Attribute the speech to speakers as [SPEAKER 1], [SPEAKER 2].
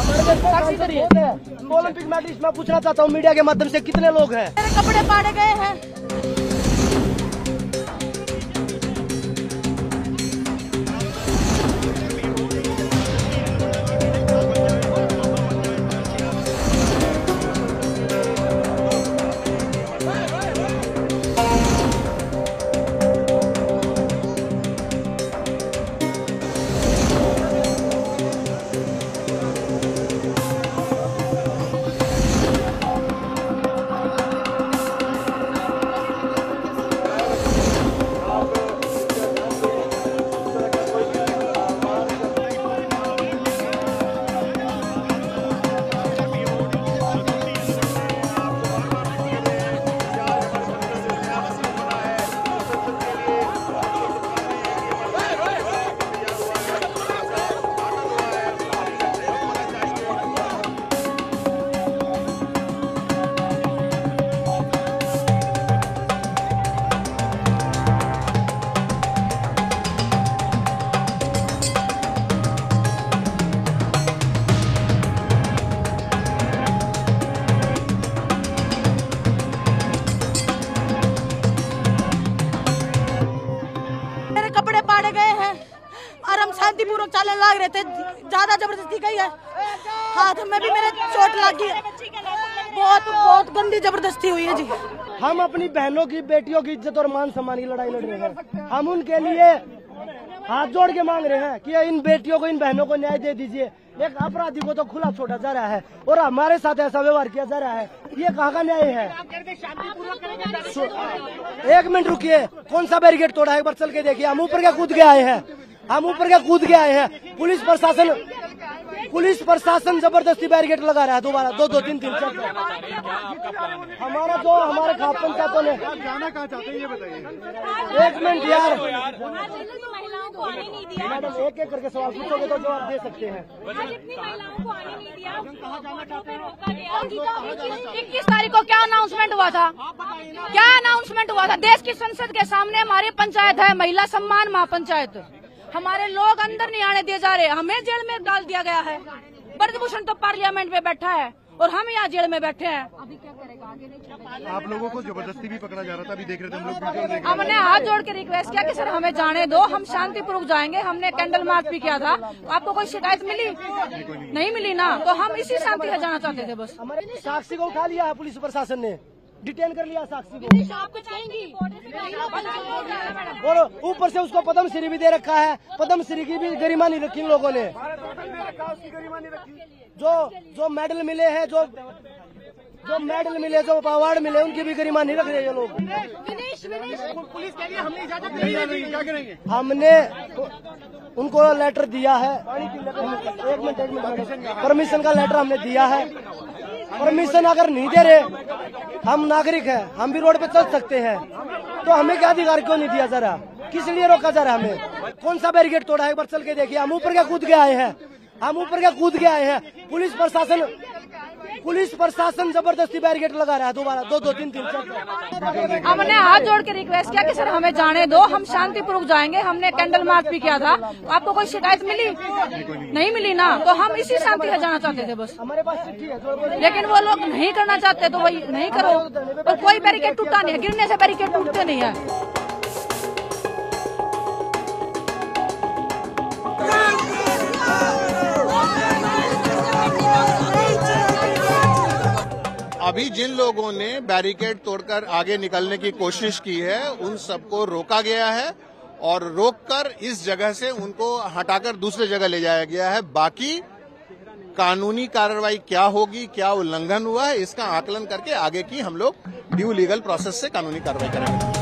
[SPEAKER 1] Olympic medallist मैं पूछना चाहता हूँ मीडिया के माध्यम से कितने लोग हैं?
[SPEAKER 2] मेरे कपड़े फाड़े गए हैं। कपड़े पाड़े गए हैं और हम शांतिपूर्वक चलने लग रहे थे। ज्यादा जबरदस्ती गई है, हाथ में भी मेरे चोट लगी है। बहुत गंदी जबरदस्ती हुई है जी।
[SPEAKER 1] हम अपनी बहनों की बेटियों की इज्जत और मान सम्मान की लड़ाई लड़ रहे हैं। हम उनके लिए हाथ जोड़ के मांग रहे हैं कि इन बेटियों को, इन बहनों को न्याय दे दीजिए। एक अपराधी को तो खुला छोड़ा जा रहा है और हमारे साथ ऐसा व्यवहार किया जा रहा है, ये कहाँ का न्याय है? एक मिनट रुकिए, कौन सा बैरिकेड तोड़ा है एक बार चल के देखिए। हम ऊपर क्या कूद के आए हैं, हम ऊपर क्या कूद के आए हैं। पुलिस प्रशासन जबरदस्ती बैरिकेड लगा रहा है दोबारा, दो तीन हमारा जो हमारे खाप पंचायतों ने।
[SPEAKER 3] जाना कहाँ चाहते हैं ये बताइए।
[SPEAKER 1] एक मिनट यार मैडम, एक करके सवाल पूछोगे तो जवाब दे सकते हैं।
[SPEAKER 2] 21 तारीख को क्या अनाउंसमेंट हुआ था? देश की संसद के सामने हमारी पंचायत है, महिला सम्मान महापंचायत। हमारे लोग अंदर नहीं आने दिए जा रहे, हमें जेल में डाल दिया गया है। ब्रजभूषण तो पार्लियामेंट में बैठा है और हम यहाँ जेल में बैठे हैं। अभी क्या करेगा आगे?
[SPEAKER 3] आप लोगों को जबरदस्ती भी पकड़ा जा रहा था, अभी देख रहे थे हम लोग वीडियो देख रहे थे।
[SPEAKER 2] हमने हाथ जोड़ के रिक्वेस्ट किया कि सर हमें जाने दो, हम शांतिपूर्वक जाएंगे। हमने कैंडल मार्च भी किया था। आपको कोई शिकायत मिली? नहीं मिली ना, तो हम इसी शांति से जाना चाहते थे बस।
[SPEAKER 1] हमारे साक्षी को उठा लिया है पुलिस प्रशासन ने, डिटेन कर लिया साक्षी को। और ऊपर से उसको पद्मश्री भी दे रखा है। पद्मश्री की भी गरिमा नहीं रखी इन लोगों ने। जो मेडल मिले हैं, जो अवार्ड मिले, उनकी भी गरिमा नहीं रख रहे ये लोग।
[SPEAKER 3] पुलिस के लिए हमने इजाजत नहीं, क्या करेंगे?
[SPEAKER 1] हमने उनको लेटर दिया है। एक मिनट परमिशन का लेटर हमने दिया है। परमिशन अगर नहीं दे रहे, हम नागरिक हैं, हम भी रोड पे चल सकते हैं, तो हमें क्या अधिकार क्यों नहीं दिया जा रहा? किस लिए रोका जा रहा है हमें? कौन सा बैरिकेड तोड़ा है एक बार चल के देखिए। हम ऊपर क्या कूद के आए हैं। पुलिस प्रशासन जबरदस्ती बैरिकेड लगा रहा है दोबारा, दो तीन
[SPEAKER 2] हमने हाथ जोड़ के रिक्वेस्ट किया कि सर हमें जाने दो, हम शांतिपूर्वक जाएंगे। हमने कैंडल मार्च भी किया था। आपको कोई शिकायत मिली? नहीं मिली ना, तो हम इसी शांति से जाना चाहते थे बस।
[SPEAKER 1] हमारे पास चिट्ठी है,
[SPEAKER 2] लेकिन वो लोग नहीं करना चाहते, तो वही नहीं करो। और कोई बैरिकेड टूटा नहीं है, गिरने से बैरिकेड टूटते नहीं है।
[SPEAKER 4] अभी जिन लोगों ने बैरिकेड तोड़कर आगे निकलने की कोशिश की है, उन सबको रोका गया है और रोककर इस जगह से उनको हटाकर दूसरे जगह ले जाया गया है। बाकी कानूनी कार्रवाई क्या होगी, क्या उल्लंघन हुआ है, इसका आकलन करके आगे की हम लोग ड्यू लीगल प्रोसेस से कानूनी कार्रवाई करेंगे।